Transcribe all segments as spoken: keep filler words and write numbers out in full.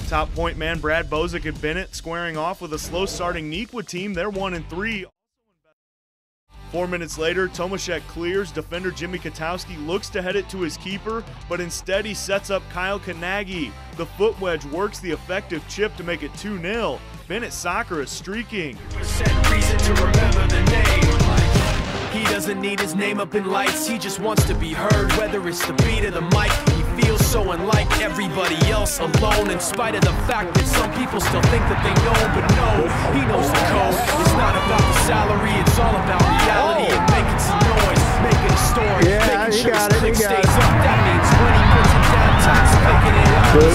Top point man Brad Bozick and Benet squaring off with a slow-starting Nequa team. They're one and three. Four minutes later, Tomaszek clears. Defender Jimmy Katowski looks to head it to his keeper, but instead he sets up Kyle Kenagy. The foot wedge works the effective chip to make it two nil. Benet soccer is streaking. Reason to remember the name. He doesn't need his name up in lights, he just wants to be heard, whether it's the beat of the mic. He feels so unlike everybody else, alone, in spite of the fact that some people still think that they know, but no, he knows the code. It's not about the salary, it's all about reality and making some noise, making a story, yeah, making sure his it, click stays it. up. That means when he puts it down, time's making it up. Good.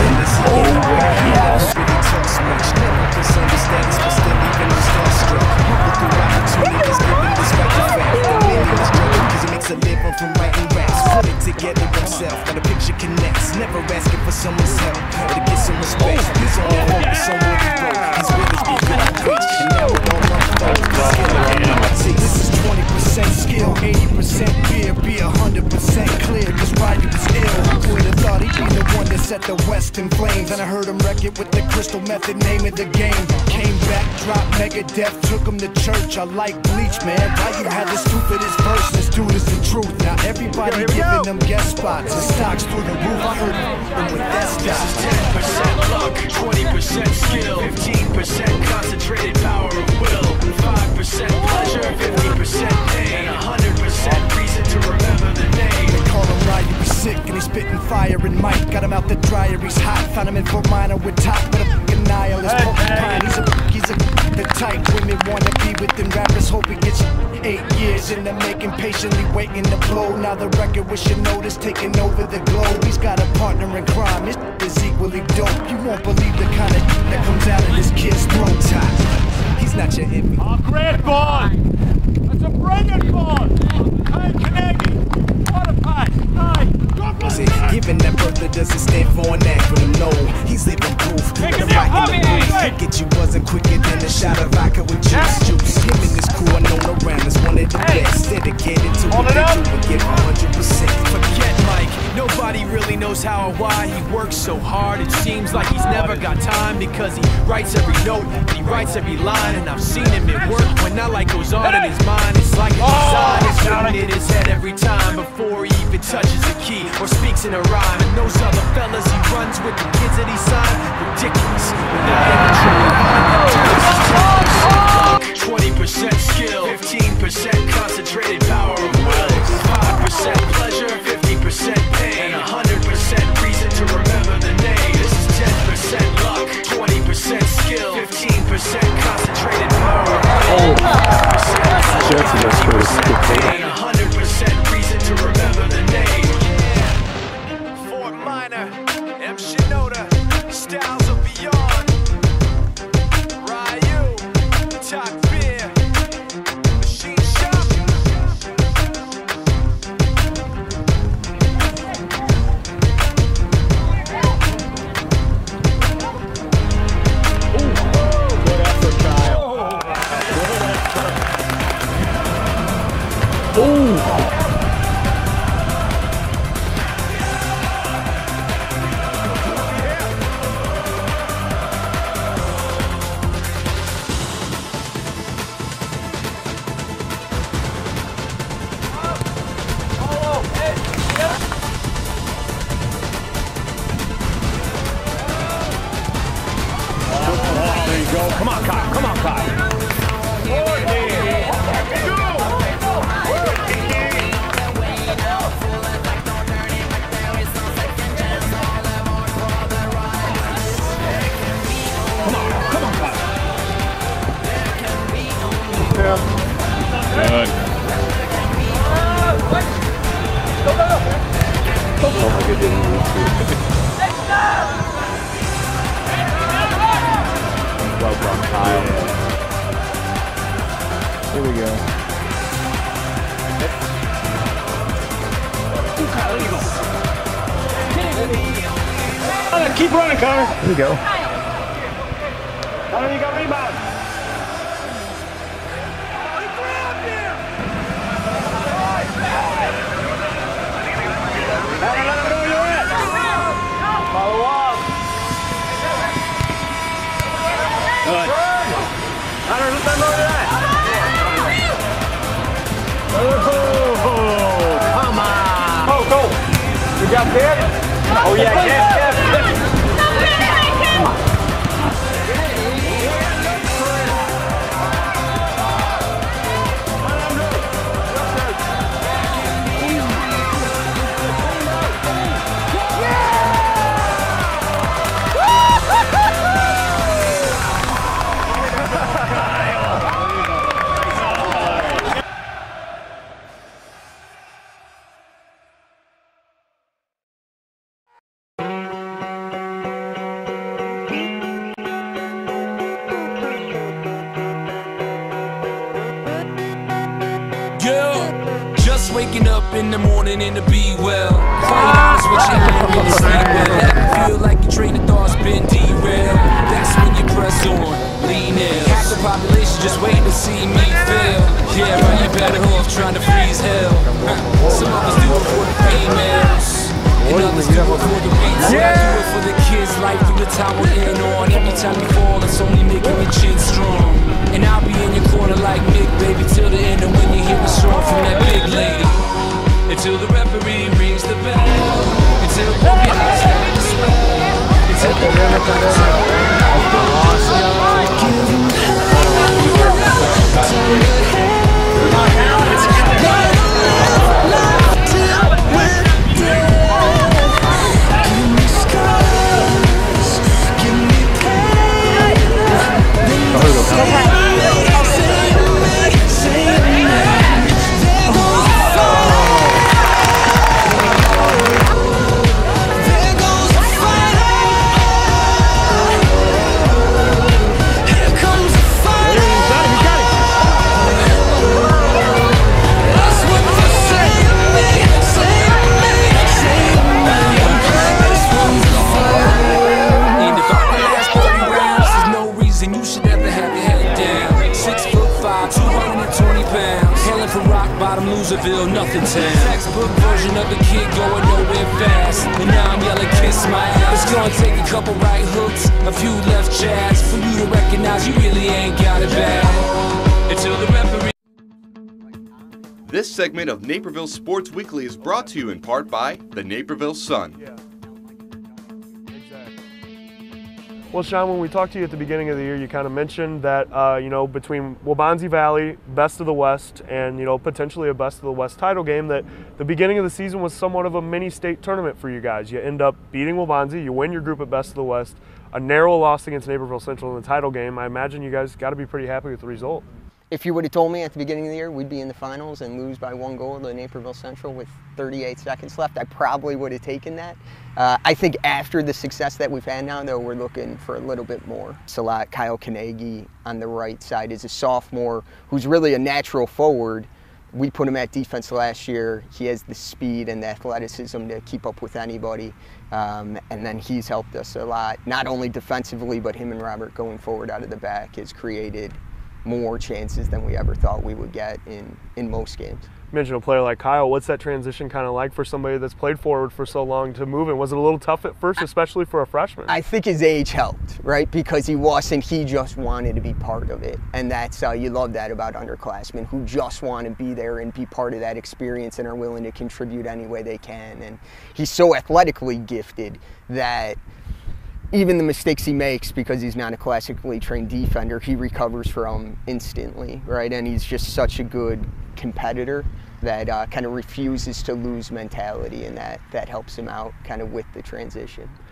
A living from writing raps, put it together himself. Got a picture connects, never asking for someone's help or to get some respect. He's on the hope, it's somewhere he broke. He's with us before I preach, and now it don't unfold. See, this is twenty percent skill, eighty percent beer, be one hundred percent clear. This ride was ill. Who would have thought he'd be the one that set the West in flames? And I heard him wreck it with the crystal method, name of the game. Came back, dropped Megadeth, took him to church. I like Bleach, man. Why you had the stupidest verse? This dude is the truth. Now everybody giving them guest spots and stocks through the roof. I heard them with that stock. ten percent luck, twenty percent skill, fifteen percent concentrated power of will, five percent pleasure, fifty percent pain, and one hundred percent reason to remember the name. They call him Ryan, he's sick and he's spitting fire and Mike. Got him out the dryer, he's hot. Found him in Fort Minor with top, but a fucking nihilist. Porcupine, he's a, he's a, the type women wanna be within rappers. Hope he gets eight years in the making, patiently waiting to blow. Now the record with your notice taking over the globe. He's got a partner in crime, his is equally dope. You won't believe the kind of that comes out of this kid's throat. Top. He's not your envy. Oh, great ball! That's a brilliant ball! Hey, Kenagy! What a pass! Nice! See, giving that birthday doesn't stand for an acronym, no. He's living proof. Take The it down, rock in the Bobby, booth. hey, hey. Get you buzzing quicker than a shot of vodka with juice. Juice. Him and his crew are known around as one of the Hey. best. Dedicated to Hold what it they up. do and give one hundred percent. Forget Mike, nobody really knows how or why he works so hard. It seems like he's never got time because he writes every note and he writes every line. And I've seen him at work when that light goes on in his mind. It's like a design is written in his head every time before he even touches a key or speaks in a rhyme. And those other fellas he runs with, the kids that he signed, ridiculous. twenty percent skill, fifteen percent concentrated power of will, five percent pleasure, fifty percent pain, and one hundred percent reason to remember the name. This is ten percent luck, twenty percent skill, fifteen percent concentrated power of will, five percent pleasure, fifty percent pain, and one hundred percent reason to remember the name. Fort Minor, M. Shinoda, styles of beyond, Ryu, Talk Beer, Machine Shop. Good effort, Kyle. Good effort. Ooh. There you go. Come on, Kyle. Come on, Kyle. Come on, come on, Kyle. Yeah. Good. Oh my goodness. Well done, Kyle. Here we go. Kyle, there you go. Keep running, Connor. Here we go. Connor, you got rebound. Let him know where you're at. Follow up. Good. Hunter, let's unload that. Oh, come on. Oh, go. You got that? Oh, yeah, Kev, Kev, Kev. Just waking up in the morning and to be well. Find out what you ain't really sleep well. Let me feel like your train of thought's been derailed. That's when you press on, lean in. Half the population just waiting to see me fail. Yeah, right, you better off trying to freeze hell. Some of us do it for the females, and others do it for the beats. I do it for the kids, life through the time we're in on. Every time you fall, it's only making your chin strong. And I'll be in your corner like Nick, baby, till the end. And when you hear a song from that big lady, until the referee rings the bell, until both your eyes start to swell, until the nothing town. Textbook version of the kid going nowhere fast. And now I'm yelling, kiss my ass. It's gonna take a couple right hooks, a few left jabs, for you to recognize you really ain't got it bad. Until the referee. This segment of Naperville Sports Weekly is brought to you in part by the Naperville Sun. Yeah. Well, Sean, when we talked to you at the beginning of the year, you kind of mentioned that, uh, you know, between Waubonsie Valley, Best of the West, and, you know, potentially a Best of the West title game, that the beginning of the season was somewhat of a mini state tournament for you guys. You end up beating Waubonsie, you win your group at Best of the West, a narrow loss against Naperville Central in the title game. I imagine you guys got to be pretty happy with the result. If you would have told me at the beginning of the year we'd be in the finals and lose by one goal to Naperville Central with thirty-eight seconds left, I probably would have taken that. Uh, I think after the success that we've had now, though, we're looking for a little bit more. It's a lot. Kyle Kenagy on the right side is a sophomore who's really a natural forward. We put him at defense last year. He has the speed and the athleticism to keep up with anybody. Um, and then he's helped us a lot, not only defensively, but him and Robert going forward out of the back has created more chances than we ever thought we would get in, in most games. You mentioned a player like Kyle. What's that transition kind of like for somebody that's played forward for so long to move in? Was it a little tough at first, especially for a freshman? I think his age helped, right? Because he wasn't, he just wanted to be part of it. And that's, uh, you love that about underclassmen who just want to be there and be part of that experience and are willing to contribute any way they can. And he's so athletically gifted that even the mistakes he makes, because he's not a classically trained defender, he recovers from instantly, right? And he's just such a good competitor that uh, kind of refuses to lose mentality, and that, that helps him out kind of with the transition.